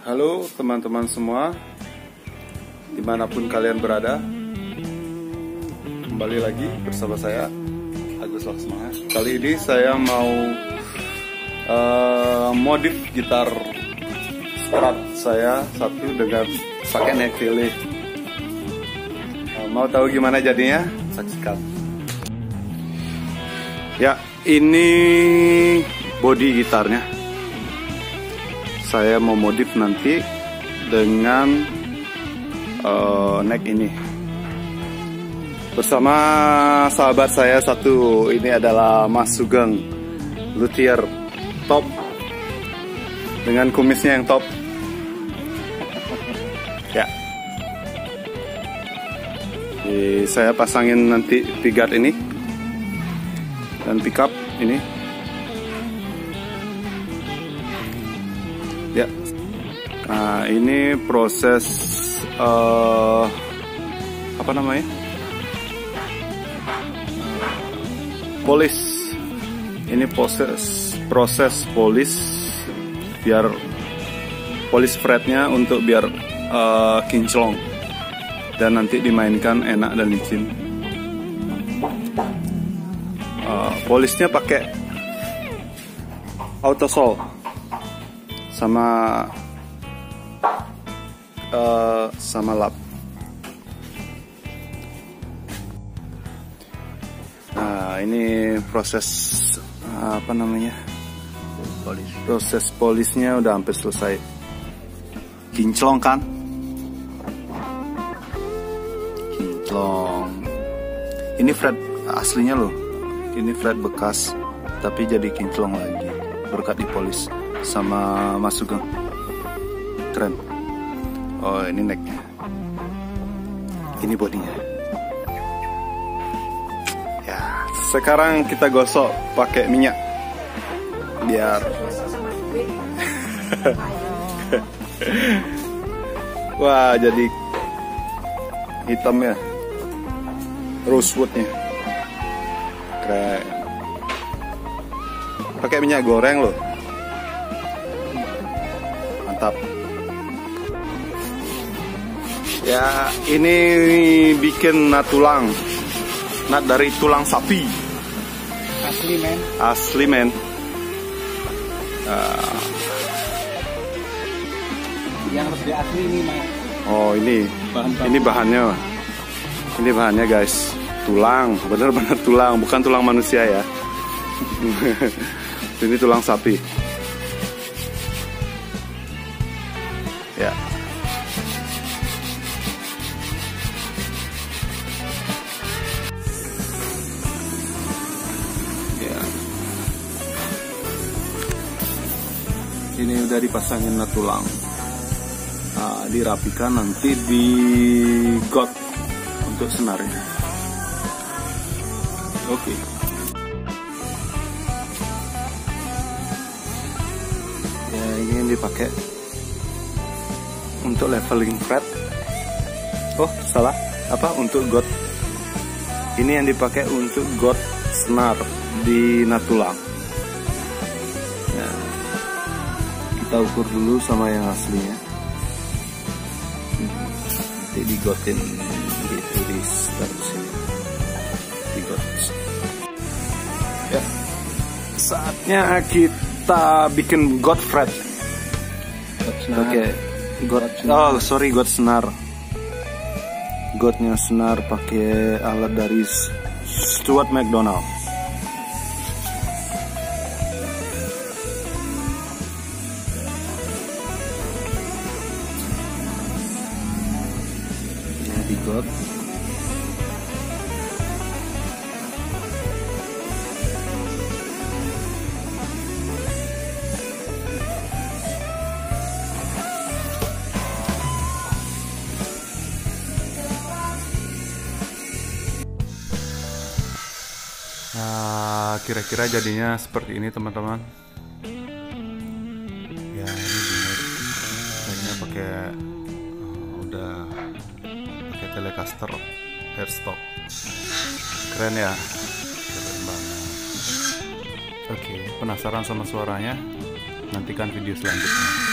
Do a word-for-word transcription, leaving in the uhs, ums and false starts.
Halo teman-teman semua, dimanapun kalian berada, kembali lagi bersama saya Agus Laksmana. Kali ini saya mau uh, modif gitar Strat saya satu dengan pakai neck fillet. Uh, mau tahu gimana jadinya? Saksikan. Ya, ini body gitarnya. Saya mau modif nanti dengan uh, neck ini bersama sahabat saya satu. Ini adalah Mas Sugeng luthier top dengan kumisnya yang top. Ya, jadi saya pasangin nanti pigat ini dan pickup ini. Ya, nah ini proses uh, apa namanya? Polish. Ini proses proses polish biar polish fretnya untuk biar uh, kinclong dan nanti dimainkan enak dan licin. Uh, polishnya pakai Autosol sama uh, sama lap. Nah, ini proses uh, apa namanya? Polish. Proses polishnya udah hampir selesai. Kinclong kan? Kinclong. Ini fret aslinya loh. Ini fret bekas, tapi jadi kinclong lagi berkat dipolis sama Mas Sugeng. Keren. Oh, ini necknya. Ini bodinya. Ya, sekarang kita gosok pakai minyak biar wah, jadi hitam ya, rosewoodnya. Keren. Pakai minyak goreng loh. Mantap. Ya, ini bikin nat tulang. Nat dari tulang sapi. Asli men. Asli men. Uh. Yang lebih asli ini men. Oh, ini. Bahan ini bahannya. Ini bahannya guys. Tulang, bener-bener tulang, bukan tulang manusia ya. Ini tulang sapi. Ya. Ya. Ini udah dipasangin nat tulang. Nah, dirapikan nanti di got untuk senarnya. Oke. Okay. Ya, ini yang dipakai untuk leveling fret. Oh, salah. Apa? Untuk got. Ini yang dipakai untuk got senar di nat tulang. Ya. Kita ukur dulu sama yang aslinya. Nanti digotin gitu di taruh sini. Digot. Ya. Saatnya kita bikin got fret. Oke, okay. got. Oh, sorry, got senar. Gotnya senar pakai alat dari Stuart McDonald. Ini di got. Nah, kira-kira jadinya seperti ini teman-teman. Ya, ini bener. Kayaknya pakai uh, udah pakai Telecaster hairstock. Keren ya. Keren banget. Oke, penasaran sama suaranya? Nantikan video selanjutnya.